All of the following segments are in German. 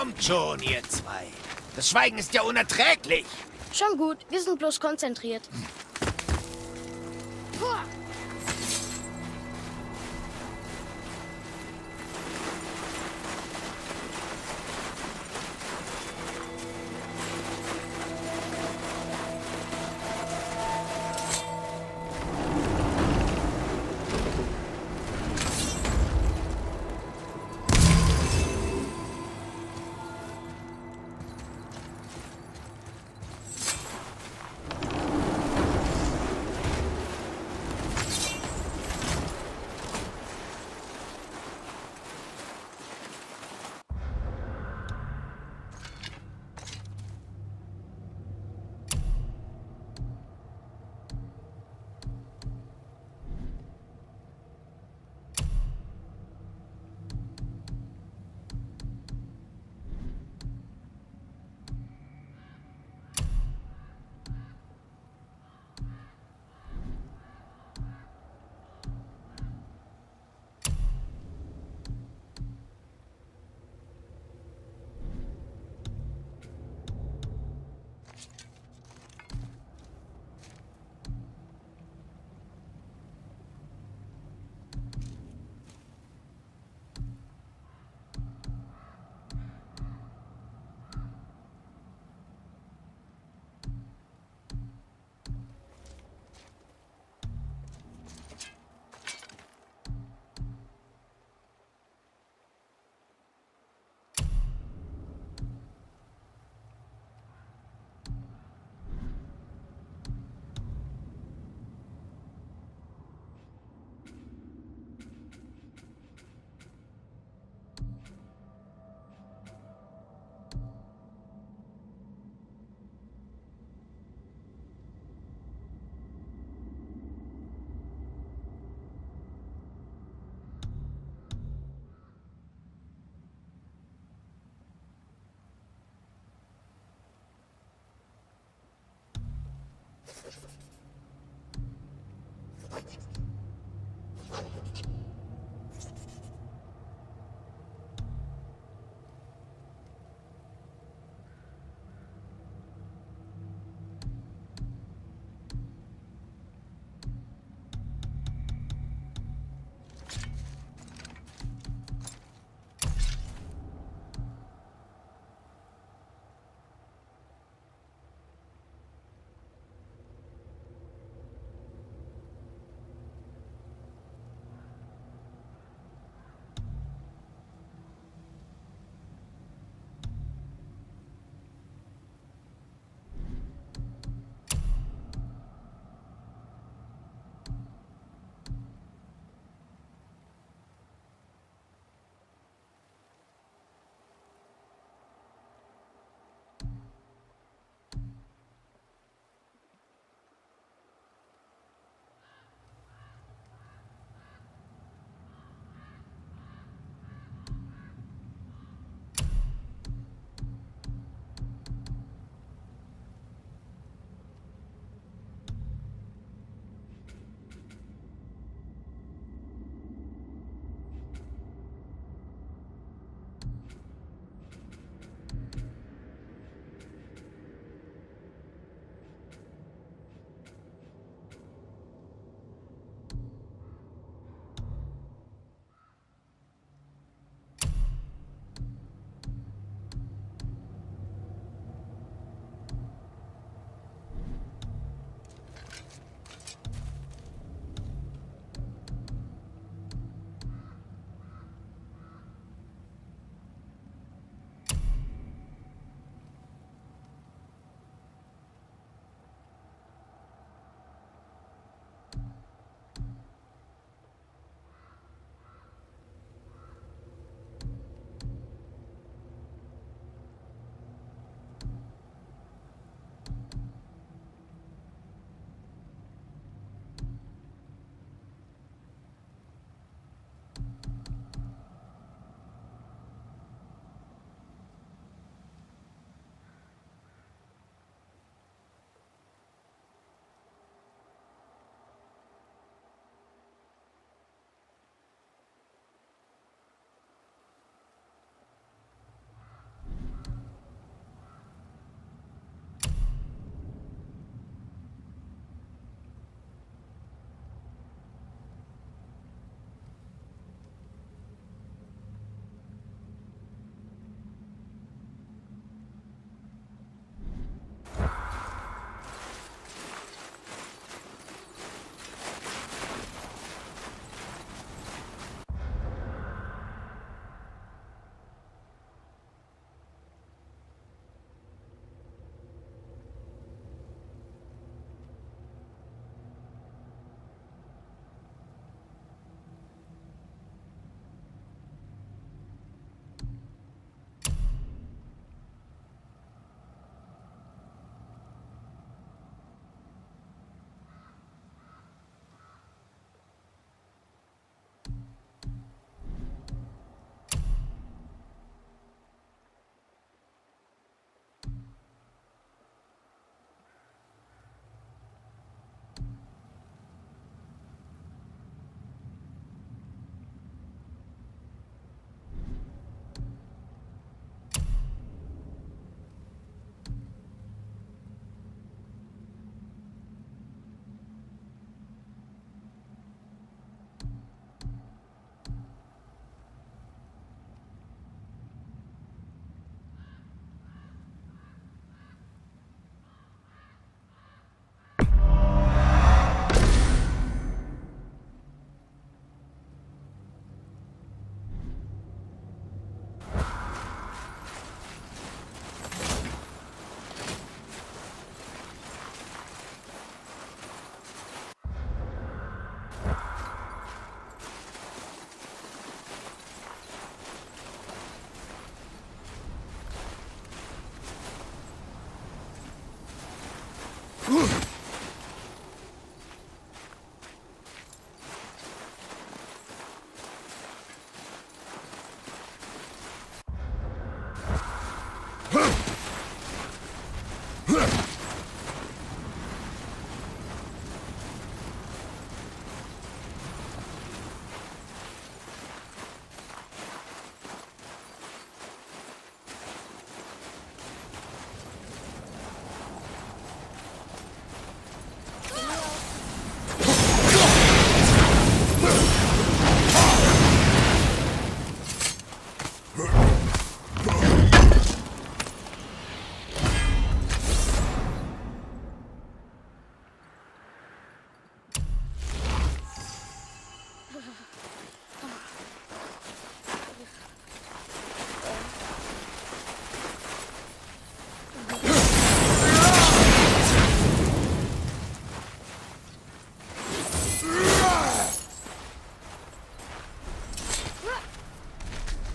Kommt schon, ihr zwei. Das Schweigen ist ja unerträglich. Schon gut, wir sind bloß konzentriert.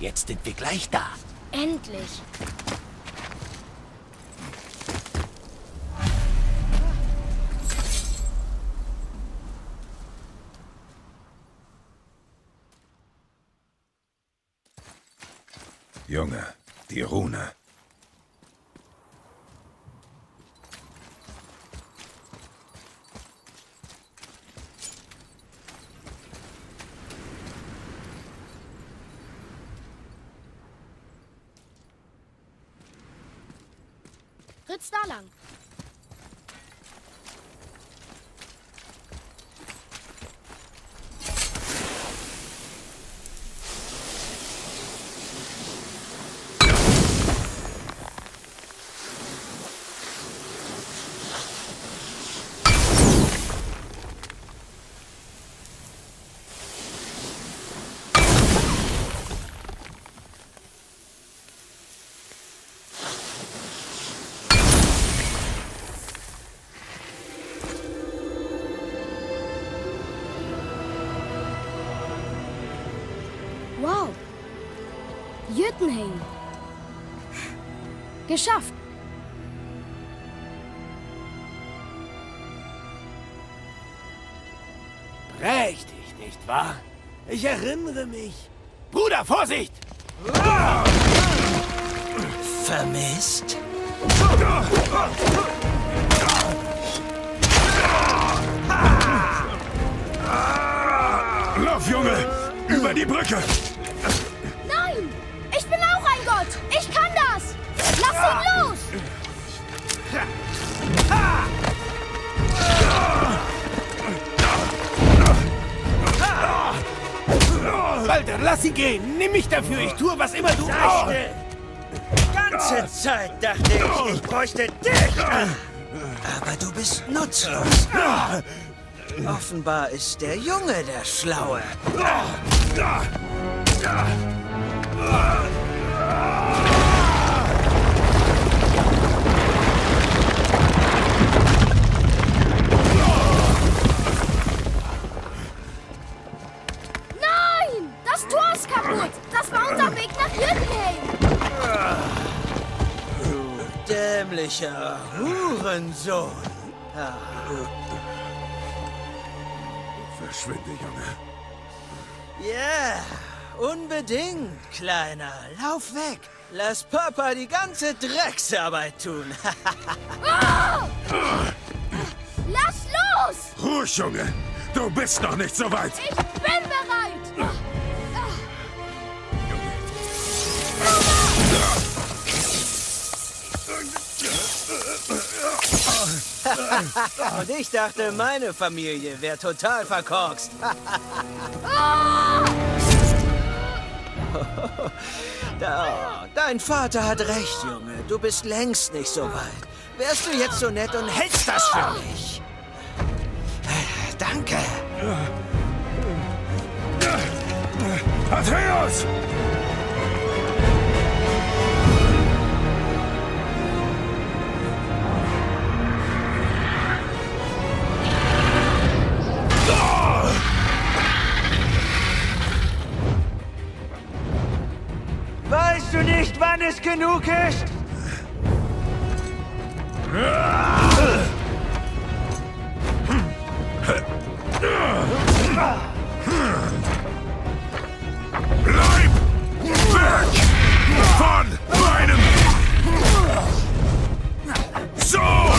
Jetzt sind wir gleich da. Endlich. Junge, die Rune. Ritz da lang. Wow. Jötunheim. Geschafft. Prächtig, nicht wahr? Ich erinnere mich. Bruder, Vorsicht! Vermisst? Lauf, Junge! Über die Brücke! Nein! Ich bin auch ein Gott! Ich kann das! Lass ihn los! Walter, lass sie gehen! Nimm mich dafür! Ich tue, was immer du... Ganze Zeit dachte ich bräuchte dich. Aber du bist nutzlos. Offenbar ist der Junge der Schlaue. Nein! Das Tor ist kaputt! Das war unser Weg nach Jötunheim! Dämlicher Hurensohn. Verschwinde, Junge. Ja, unbedingt, Kleiner. Lauf weg. Lass Papa die ganze Drecksarbeit tun. Lass los! Ruhig, Junge! Du bist noch nicht so weit! Ich bin bereit! Und ich dachte, meine Familie wäre total verkorkst. Dein Vater hat recht, Junge. Du bist längst nicht so weit. Wärst du jetzt so nett und hältst das für mich? Danke. Atreus! Weißt du nicht, wann es genug ist? Bleib weg von meinem Sohn!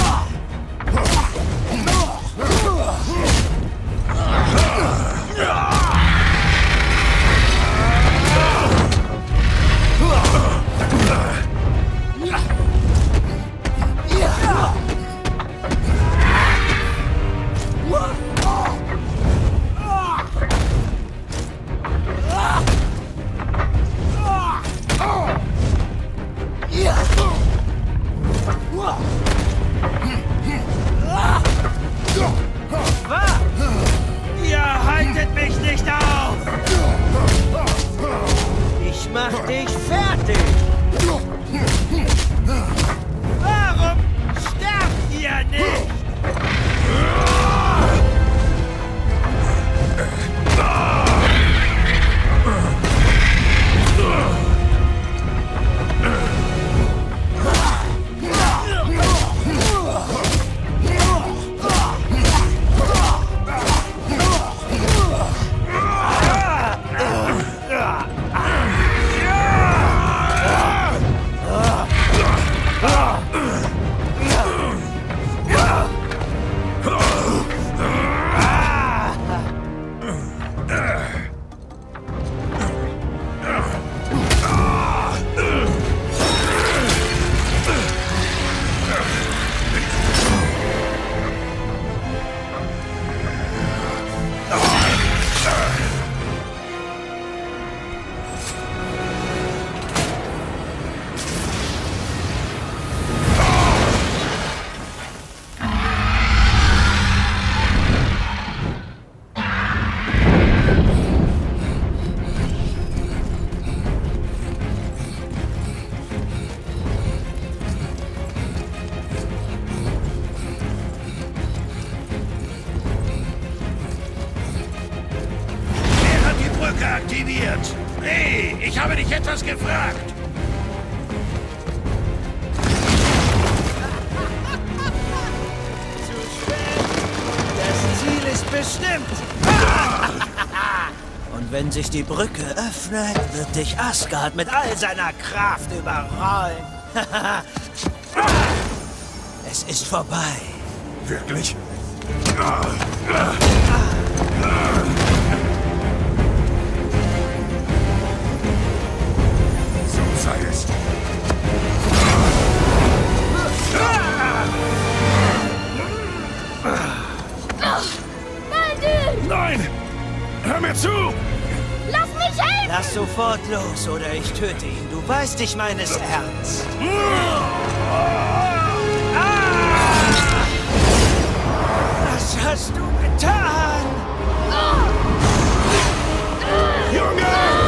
deaktiviert. Hey, ich habe dich etwas gefragt. Zu spät. Das Ziel ist bestimmt. Und wenn sich die Brücke öffnet, wird dich Asgard mit all seiner Kraft überrollen. Es ist vorbei. Wirklich? So sei es. Baldur! Nein! Hör mir zu! Lass mich helfen! Lass sofort los oder ich töte ihn. Du weißt, ich meines Ernst. Was hast du getan? Junge!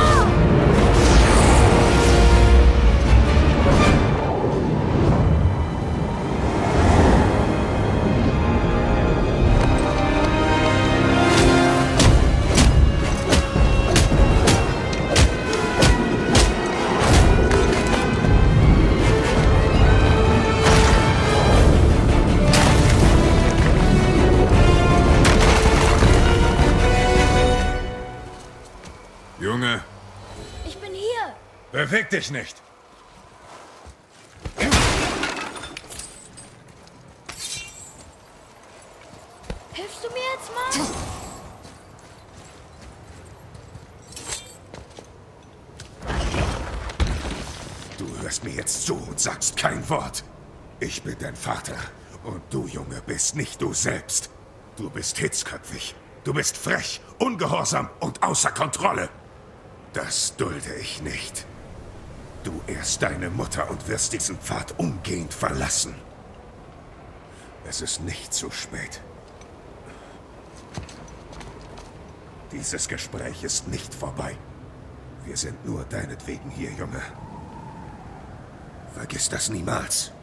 Junge, Ich bin hier. beweg dich nicht. Hilfst du mir jetzt mal? Du hörst mir jetzt zu und sagst kein Wort. Ich bin dein Vater und du, Junge, bist nicht du selbst. Du bist hitzköpfig. Du bist frech, ungehorsam und außer Kontrolle. Das dulde ich nicht. Du ehrst deine Mutter und wirst diesen Pfad umgehend verlassen. Es ist nicht zu spät. Dieses Gespräch ist nicht vorbei. Wir sind nur deinetwegen hier, Junge. Vergiss das niemals.